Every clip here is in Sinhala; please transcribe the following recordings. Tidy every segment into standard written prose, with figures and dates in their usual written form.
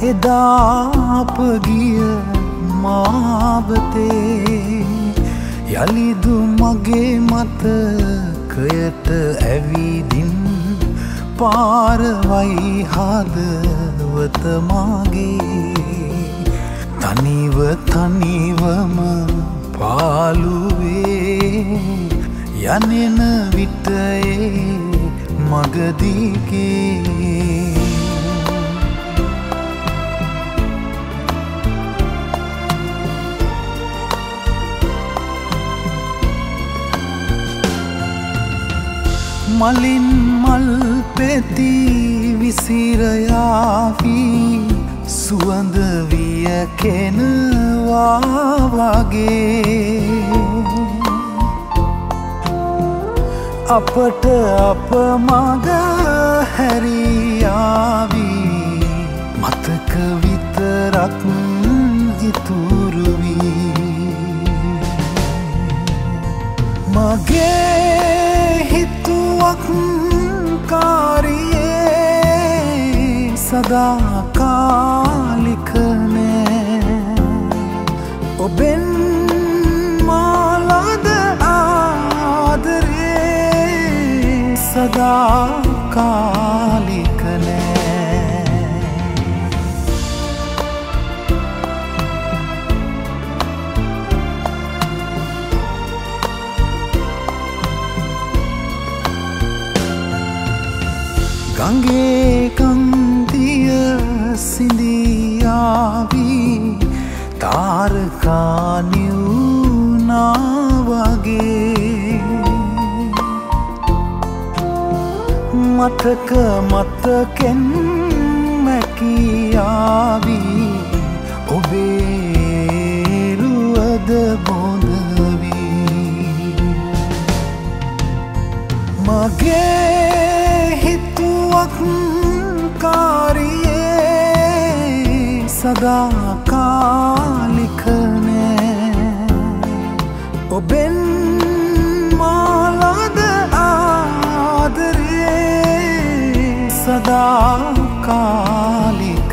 එදාප ගිය මාවතේ යලිදු මගේ මතකයට ඇවිදින් පාරවයි හදවත මාගේ තනිව තනිවම පාළුවේ යනෙන විටයේ මගදිගේ මලින් මල් පෙති විසිරයාවී සුවඳ විය කෙනවා වගේ අපට අප මග හැරියාවී මතක විතරක් ඉතුරු වී මගේ කාරියේ සදාකාලික නෑ ඔබෙන් මාලද ආදරේ සදාකාලික නෑ ගංගේ කන්දිය සිඳියාවී තාරකා නිවුණා වගේ මතක මතකෙන් මැකියාවී ඔබේ රුවද බොඳ වී මගේ කාරියේ සදාකාලික නෑ ඔබෙන් මාලද ආදරේ සදාකාලික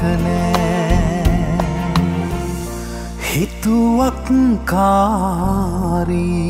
නෑ හිතුවක් කාරී